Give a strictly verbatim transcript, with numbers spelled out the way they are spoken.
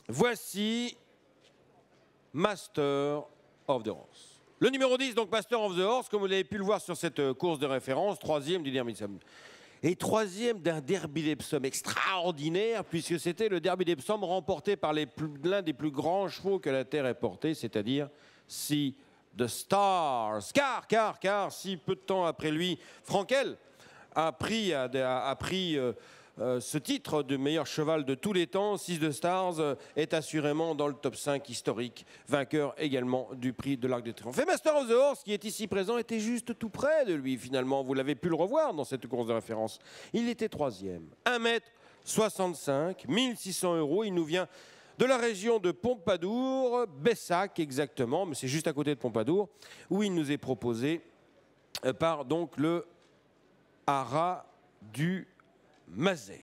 Voici Master of the Horse. Le numéro dix, donc Master of the Horse, comme vous l'avez pu le voir sur cette course de référence, troisième du Derby d'Epsom. Et troisième d'un Derby d'Epsom extraordinaire, puisque c'était le Derby d'Epsom remporté par l'un des plus grands chevaux que la Terre ait porté, c'est-à-dire Si The Stars. Car, car, car, si peu de temps après lui, Frankel a pris, a, a pris euh, euh, ce titre de meilleur cheval de tous les temps, Si The Stars euh, est assurément dans le top cinq historique, vainqueur également du prix de l'Arc de Triomphe. Et Master of the Horse, qui est ici présent, était juste tout près de lui finalement. Vous l'avez pu le revoir dans cette course de référence. Il était troisième. un mètre soixante-cinq, mille six cents euros. Il nous vient de la région de Pompadour, Bessac exactement, mais c'est juste à côté de Pompadour, où il nous est proposé par donc le Haras du Mazet.